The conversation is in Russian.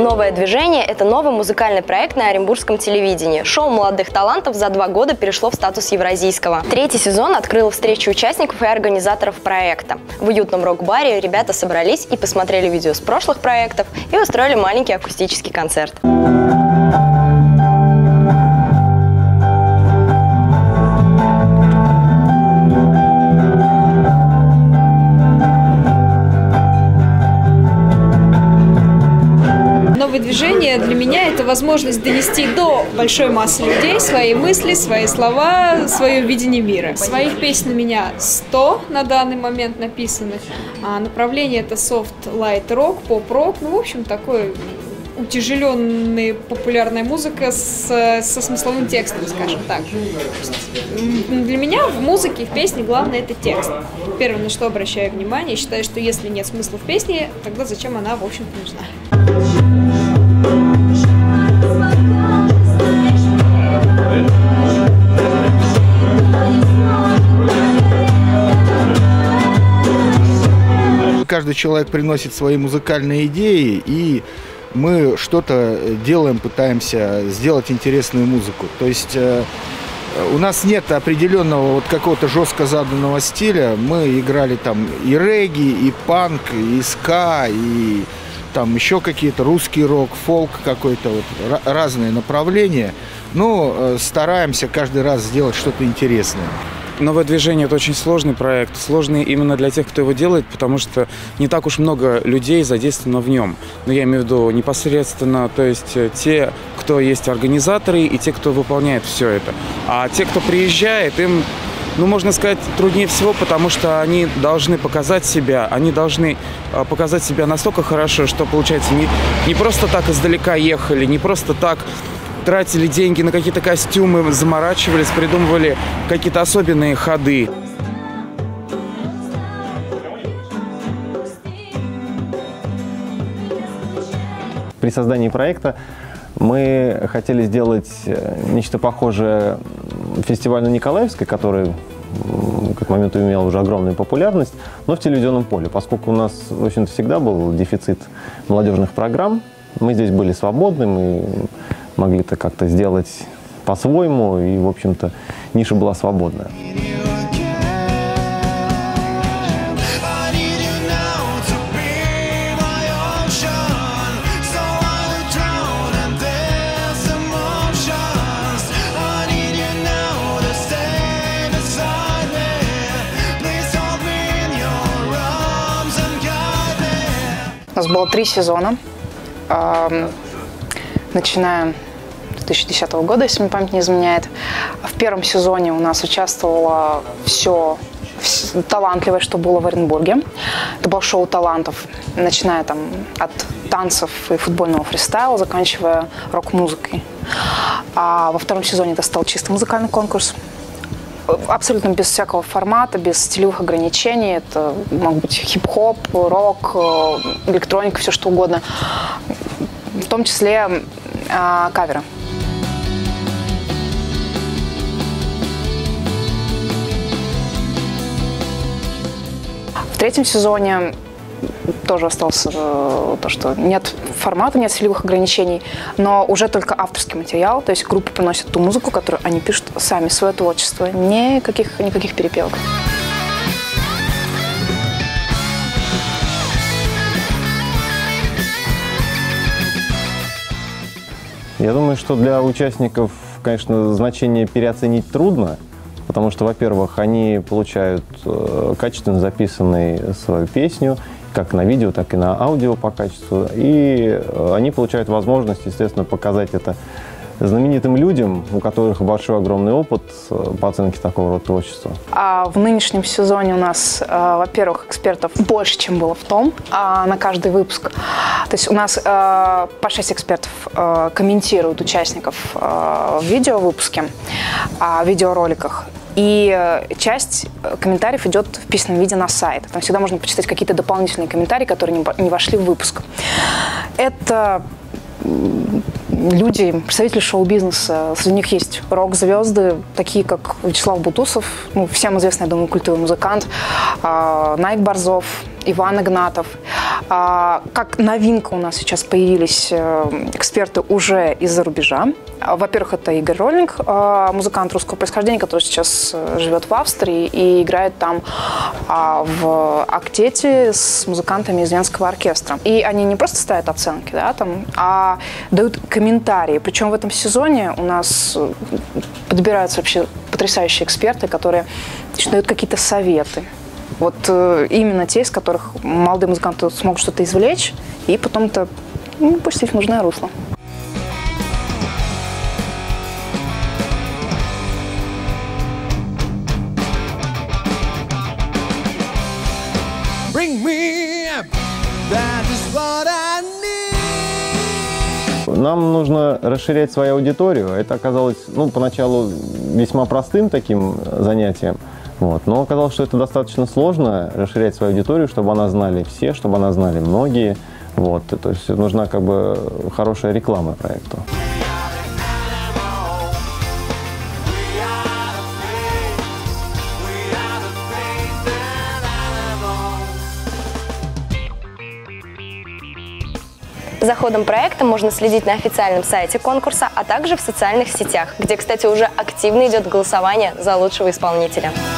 Новое движение – это новый музыкальный проект на оренбургском телевидении. Шоу молодых талантов за 2 года перешло в статус евразийского. 3-й сезон открыл встречу участников и организаторов проекта. В уютном рок-баре ребята собрались и посмотрели видео с прошлых проектов и устроили маленький акустический концерт. Новое движение для меня – это возможность донести до большой массы людей свои мысли, свои слова, свое видение мира. Своих песен у меня 100 на данный момент написаны. Направление – это софт, лайт, рок, поп-рок. Ну, в общем, такой утяжеленная популярная музыка со смысловым текстом, скажем так. Для меня в музыке, в песне главное – это текст. Первое, на что обращаю внимание, считаю, что если нет смысла в песне, тогда зачем она, в общем-то, нужна. Каждый человек приносит свои музыкальные идеи, и мы что-то делаем, пытаемся сделать интересную музыку. То есть у нас нет определенного вот какого-то жестко заданного стиля. Мы играли там и регги, и панк, и ска, и там еще какие-то русский рок, фолк какой-то, вот, разные направления. Но стараемся каждый раз сделать что-то интересное. Новое движение – это очень сложный проект, сложный именно для тех, кто его делает, потому что не так уж много людей задействовано в нем. Но я имею в виду непосредственно, то есть те, кто есть организаторы и те, кто выполняет все это. А те, кто приезжает, им, ну, можно сказать, труднее всего, потому что они должны показать себя, настолько хорошо, что, получается, не просто так издалека ехали, не просто так тратили деньги на какие-то костюмы, заморачивались, придумывали какие-то особенные ходы. При создании проекта мы хотели сделать нечто похожее фестивалю Николаевской, который к моменту имел уже огромную популярность, но в телевизионном поле. Поскольку у нас, в общем-то, всегда был дефицит молодежных программ, мы здесь были свободны, мы могли это как-то сделать по-своему, и, в общем-то, ниша была свободная. У нас было 3 сезона, начиная с 2010 года, если мне память не изменяет. В первом сезоне у нас участвовало все талантливое, что было в Оренбурге. Это было шоу талантов, начиная там от танцев и футбольного фристайла, заканчивая рок-музыкой. А во втором сезоне это стал чисто музыкальный конкурс. Абсолютно без всякого формата, без стилевых ограничений. Это мог быть хип-хоп, рок, электроника, все что угодно. В том числе каверы. В третьем сезоне тоже осталось то, что нет формата, нет стилевых ограничений, но уже только авторский материал, то есть группа приносит ту музыку, которую они пишут сами, свое творчество, никаких перепевок. Я думаю, что для участников, конечно, значение переоценить трудно, потому что, во-первых, они получают качественно записанную свою песню, как на видео, так и на аудио по качеству, и они получают возможность, естественно, показать это знаменитым людям, у которых большой огромный опыт по оценке такого рода творчества. А в нынешнем сезоне у нас, во-первых, экспертов больше, чем было в том, на каждый выпуск. То есть у нас по 6 экспертов комментируют участников в видеовыпуске, в видеороликах. И часть комментариев идет в письменном виде на сайт. Там всегда можно почитать какие-то дополнительные комментарии, которые не вошли в выпуск. Это люди, представители шоу-бизнеса. Среди них есть рок-звезды, такие как Вячеслав Бутусов, ну, всем известный, я думаю, культовый музыкант, Найк Борзов, Иван Игнатов. Как новинка у нас сейчас появились эксперты уже из-за рубежа. Во-первых, это Игорь Роллинг, музыкант русского происхождения, который сейчас живет в Австрии и играет там в октете с музыкантами из Венского оркестра. И они не просто ставят оценки, да, там, а дают комментарии. Причем в этом сезоне у нас подбираются вообще потрясающие эксперты, которые дают какие-то советы. Вот именно те, из которых молодые музыканты смогут что-то извлечь и потом-то пустить в нужное русло. Нам нужно расширять свою аудиторию. Это оказалось, поначалу весьма простым таким занятием. Вот. Но оказалось, что это достаточно сложно, расширять свою аудиторию, чтобы она знали все, чтобы она знали многие. Вот. То есть нужна хорошая реклама проекту. За ходом проекта можно следить на официальном сайте конкурса, а также в социальных сетях, где, кстати, уже активно идет голосование за лучшего исполнителя.